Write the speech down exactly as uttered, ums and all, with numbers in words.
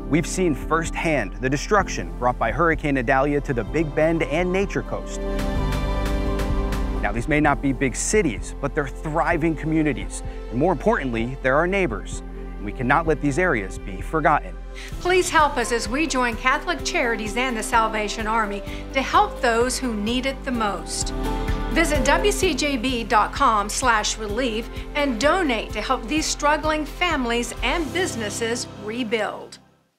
We've seen firsthand the destruction brought by Hurricane Idalia to the Big Bend and Nature Coast. Now, these may not be big cities, but they're thriving communities. And more importantly, they're our neighbors. And we cannot let these areas be forgotten. Please help us as we join Catholic Charities and the Salvation Army to help those who need it the most. Visit W C J B dot com slash relief and donate to help these struggling families and businesses rebuild.